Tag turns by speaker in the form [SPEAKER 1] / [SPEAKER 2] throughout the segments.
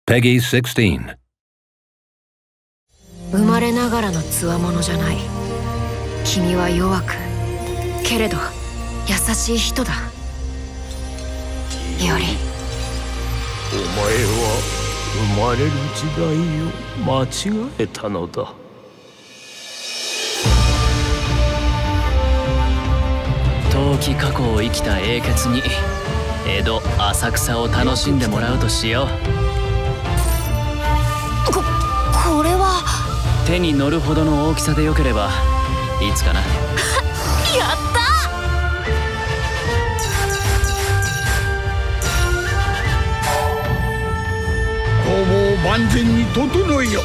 [SPEAKER 1] Peggy 16.
[SPEAKER 2] 生まれながらの強者じゃない。君は弱くけれど優しい人だ。より
[SPEAKER 3] お前は生まれる時代を間違えたのだ。
[SPEAKER 4] 遠き過去を生きた英傑に江戸浅草を楽しんでもらうとしよう。
[SPEAKER 2] これは
[SPEAKER 4] 手に乗るほどの大きさでよければいつかな。
[SPEAKER 2] やった
[SPEAKER 5] 工房を万全に整えよ。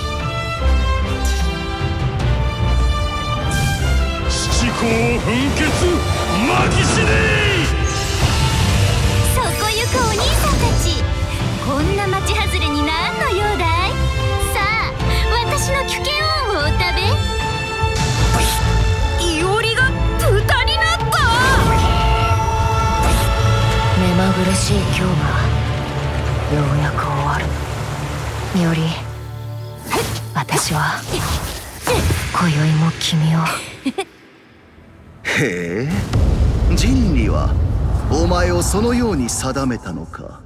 [SPEAKER 3] 七公奮血マギシネ
[SPEAKER 6] そこ行くお兄さんたち、こんな町外れに何の用だい。さあ私のキュケオンをお食べ。
[SPEAKER 2] いおりが豚になった。目まぐるしい今日がようやく終わる。みおり、私は今宵も君を。
[SPEAKER 7] へえ、人理はお前をそのように定めたのか。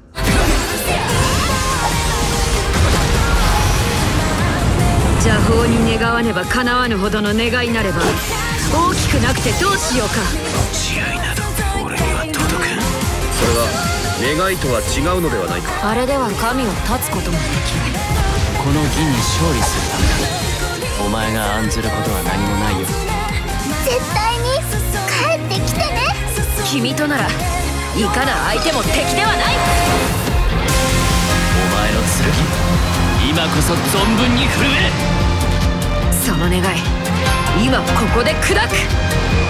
[SPEAKER 2] 邪法に願わねば叶わぬほどの願いなれば大きくなくてどうしようか。
[SPEAKER 1] 試合など俺には届けん。それは願いとは違うのではないか。
[SPEAKER 2] あれでは神を立つこともできない。
[SPEAKER 4] この義に勝利するためだ。お前が案ずることは何もないよ。
[SPEAKER 6] 絶対に帰ってきてね。
[SPEAKER 2] 君とならいかな相手も敵ではない。
[SPEAKER 4] お前の剣、今こそ存分に震え。
[SPEAKER 2] その願い今ここで砕く。